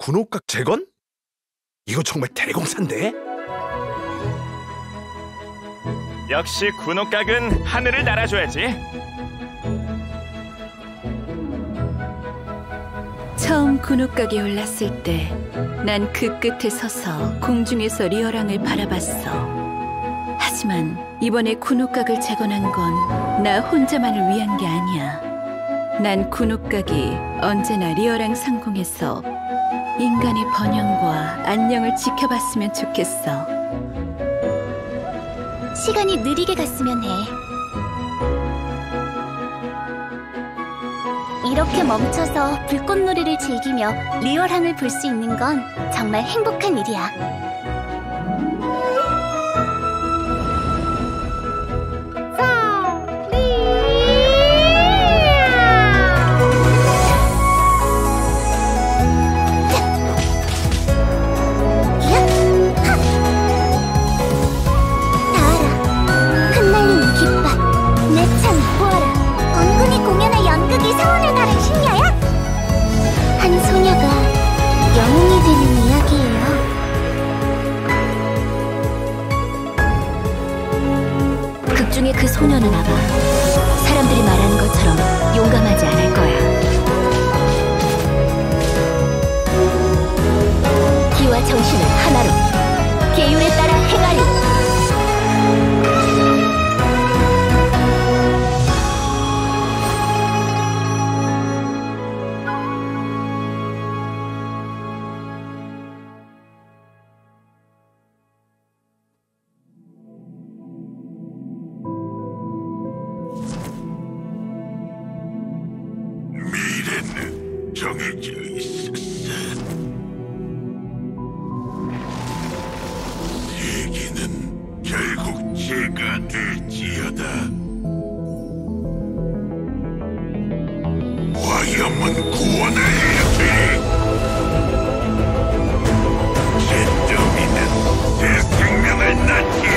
군옥각 재건? 이거 정말 대공사인데? 역시 군옥각은 하늘을 날아줘야지. 처음 군옥각에 올랐을 때 난 그 끝에 서서 공중에서 리어랑을 바라봤어. 하지만 이번에 군옥각을 재건한 건 나 혼자만을 위한 게 아니야. 난 군옥각이 언제나 리어랑 상공에서 인간의 번영과 안녕을 지켜봤으면 좋겠어. 시간이 느리게 갔으면 해. 이렇게 멈춰서 불꽃놀이를 즐기며 리얼항을 볼 수 있는 건 정말 행복한 일이야. 한 소녀가 영웅이 되는 이야기예요. 극 중에 그 소녀는 아마 사람들이 말하는 것처럼 용감하지 않을 거야. 기와 정신을 하나로 계율에 따라 행하리. 미래는 정해져 있었어. 세계는 결국 제가 될지어다. 화염은 구원을 해야 돼. 잿더미는 내 생명을 낳지.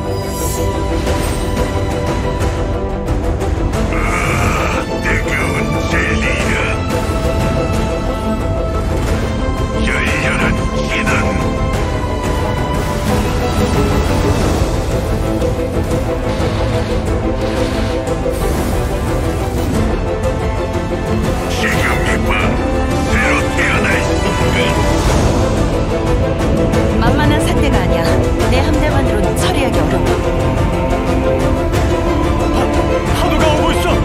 뜨거운 젤리야. 열렬한 진원. 지금 이봐, 새로 태어날 순간. 만만한 상대가 아니야. 내 함대만으로는 처리하기 어려워. 파도가 오고 있어.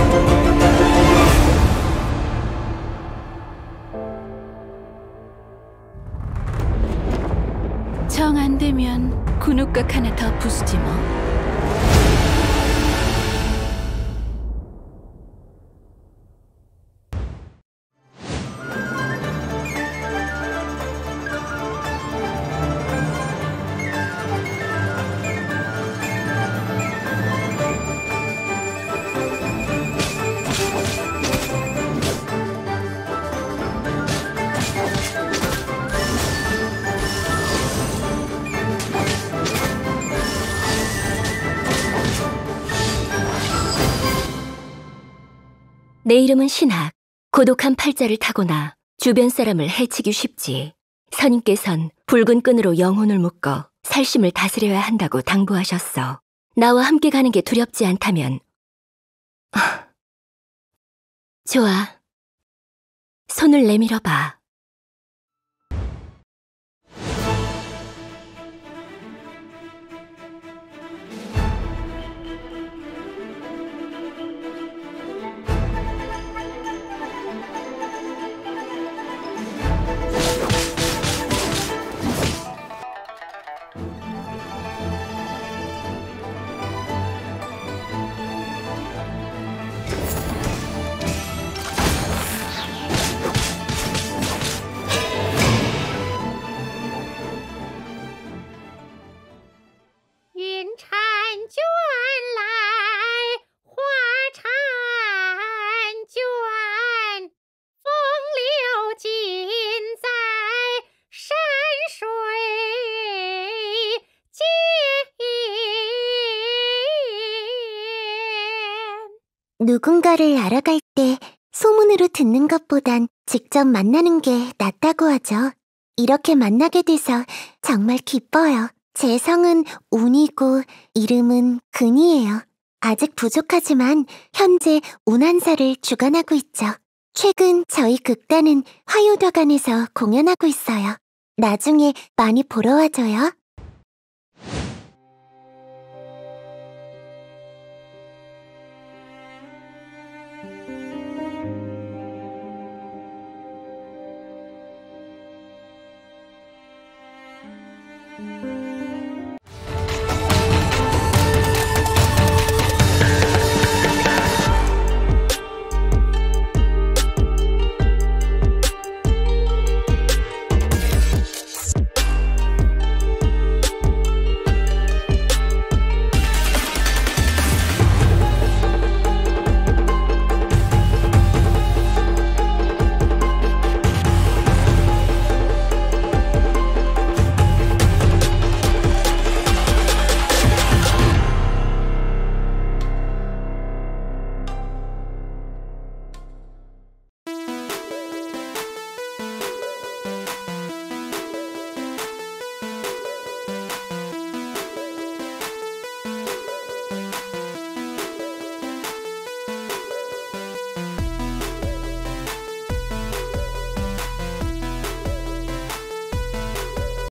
정 안 되면 군옥각 하나 더 부수지 뭐. 내 이름은 신학. 고독한 팔자를 타고나 주변 사람을 해치기 쉽지. 선임께선 붉은 끈으로 영혼을 묶어 살심을 다스려야 한다고 당부하셨어. 나와 함께 가는 게 두렵지 않다면 좋아. 손을 내밀어 봐. 누군가를 알아갈 때 소문으로 듣는 것보단 직접 만나는 게 낫다고 하죠. 이렇게 만나게 돼서 정말 기뻐요. 제 성은 운이고 이름은 근이에요. 아직 부족하지만 현재 운한사를 주관하고 있죠. 최근 저희 극단은 화요도관에서 공연하고 있어요. 나중에 많이 보러 와줘요.